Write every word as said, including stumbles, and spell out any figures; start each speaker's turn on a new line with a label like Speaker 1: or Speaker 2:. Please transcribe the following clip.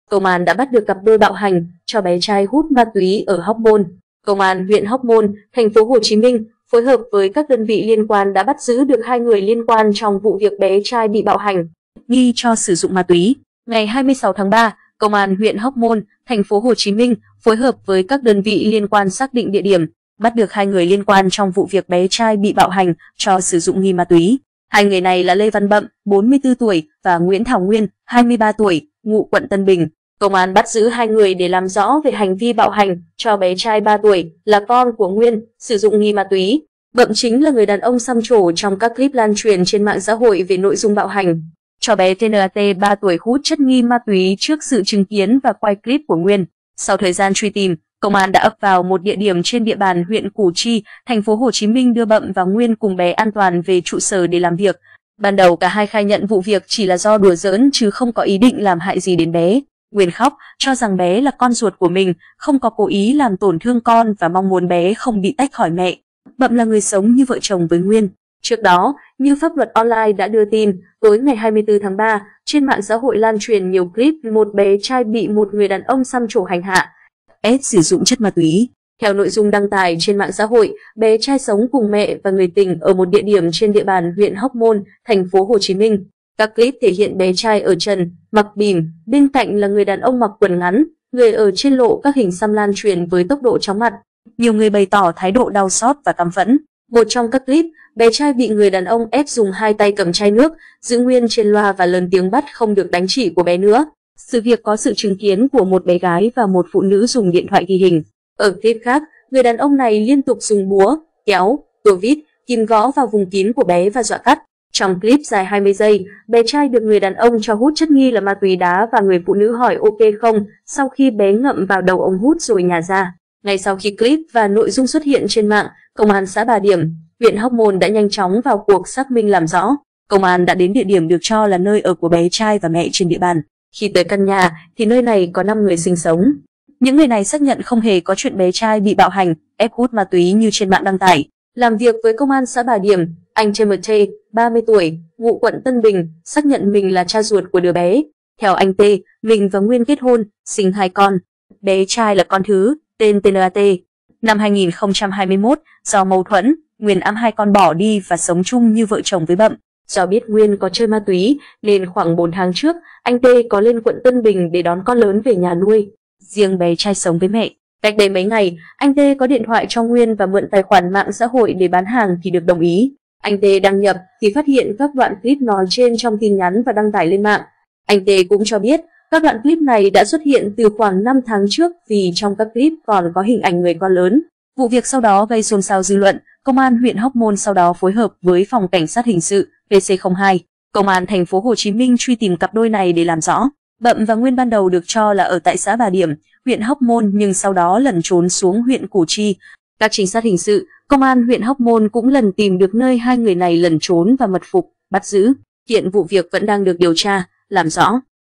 Speaker 1: công an đã bắt được cặp đôi bạo hành cho bé trai hút ma túy ở Hóc Môn. Công an huyện Hóc Môn, thành phố Hồ Chí Minh phối hợp với các đơn vị liên quan đã bắt giữ được hai người liên quan trong vụ việc bé trai bị bạo hành, nghi cho sử dụng ma túy. Ngày hai mươi sáu tháng ba, Công an huyện Hóc Môn, thành phố Hồ Chí Minh phối hợp với các đơn vị liên quan xác định địa điểm, bắt được hai người liên quan trong vụ việc bé trai bị bạo hành cho sử dụng nghi ma túy. Hai người này là Lê Văn Bậm, bốn mươi tư tuổi và Nguyễn Thảo Nguyên, hai mươi ba tuổi, ngụ quận Tân Bình. Công an bắt giữ hai người để làm rõ về hành vi bạo hành cho bé trai ba tuổi là con của Nguyên, sử dụng nghi ma túy. Bậm chính là người đàn ông xăm trổ trong các clip lan truyền trên mạng xã hội về nội dung bạo hành cho bé tê en a tê ba tuổi hút chất nghi ma túy trước sự chứng kiến và quay clip của Nguyên. Sau thời gian truy tìm, công an đã ập vào một địa điểm trên địa bàn huyện Củ Chi, thành phố Hồ Chí Minh đưa Bậm và Nguyên cùng bé an toàn về trụ sở để làm việc. Ban đầu cả hai khai nhận vụ việc chỉ là do đùa giỡn chứ không có ý định làm hại gì đến bé. Nguyên khóc, cho rằng bé là con ruột của mình, không có cố ý làm tổn thương con và mong muốn bé không bị tách khỏi mẹ. Bậm là người sống như vợ chồng với Nguyên. Trước đó, như Pháp Luật Online đã đưa tin, tối ngày hai mươi tư tháng ba, trên mạng xã hội lan truyền nhiều clip một bé trai bị một người đàn ông xăm trổ hành hạ, ép sử dụng chất ma túy. Theo nội dung đăng tải trên mạng xã hội, bé trai sống cùng mẹ và người tình ở một địa điểm trên địa bàn huyện Hóc Môn, thành phố Hồ Chí Minh. Các clip thể hiện bé trai ở trần, mặc bìm, bên cạnh là người đàn ông mặc quần ngắn, người ở trên lộ các hình xăm lan truyền với tốc độ chóng mặt. Nhiều người bày tỏ thái độ đau xót và căm phẫn. Một trong các clip, bé trai bị người đàn ông ép dùng hai tay cầm chai nước, giữ nguyên trên loa và lớn tiếng bắt không được đánh chỉ của bé nữa. Sự việc có sự chứng kiến của một bé gái và một phụ nữ dùng điện thoại ghi hình. Ở clip khác, người đàn ông này liên tục dùng búa, kéo, tua vít, kìm gõ vào vùng kín của bé và dọa cắt. Trong clip dài hai mươi giây, bé trai được người đàn ông cho hút chất nghi là ma túy đá và người phụ nữ hỏi ok không sau khi bé ngậm vào đầu ống hút rồi nhả ra. Ngay sau khi clip và nội dung xuất hiện trên mạng, Công an xã Bà Điểm, huyện Hóc Môn đã nhanh chóng vào cuộc xác minh làm rõ. Công an đã đến địa điểm được cho là nơi ở của bé trai và mẹ trên địa bàn. Khi tới căn nhà thì nơi này có năm người sinh sống. Những người này xác nhận không hề có chuyện bé trai bị bạo hành, ép hút ma túy như trên mạng đăng tải. Làm việc với Công an xã Bà Điểm, anh tê em tê, ba mươi tuổi, ngụ quận Tân Bình, xác nhận mình là cha ruột của đứa bé. Theo anh T, mình và Nguyên kết hôn, sinh hai con. Bé trai là con thứ, tên tê en a tê. Năm hai nghìn không trăm hai mươi mốt, do mâu thuẫn, Nguyên ẵm hai con bỏ đi và sống chung như vợ chồng với Bậm. Do biết Nguyên có chơi ma túy, nên khoảng bốn tháng trước, anh T có lên quận Tân Bình để đón con lớn về nhà nuôi. Riêng bé trai sống với mẹ. Cách đây mấy ngày, anh T có điện thoại cho Nguyên và mượn tài khoản mạng xã hội để bán hàng thì được đồng ý. Anh T đăng nhập thì phát hiện các đoạn clip nói trên trong tin nhắn và đăng tải lên mạng. Anh T cũng cho biết các đoạn clip này đã xuất hiện từ khoảng năm tháng trước vì trong các clip còn có hình ảnh người con lớn. Vụ việc sau đó gây xôn xao dư luận. Công an huyện Hóc Môn sau đó phối hợp với phòng cảnh sát hình sự pê xê không hai, Công an thành phố Hồ Chí Minh truy tìm cặp đôi này để làm rõ. Bậm và Nguyên ban đầu được cho là ở tại xã Bà Điểm, huyện Hóc Môn nhưng sau đó lẩn trốn xuống huyện Củ Chi. Các trinh sát hình sự, Công an huyện Hóc Môn cũng lần tìm được nơi hai người này lẩn trốn và mật phục, bắt giữ. Hiện vụ việc vẫn đang được điều tra, làm rõ.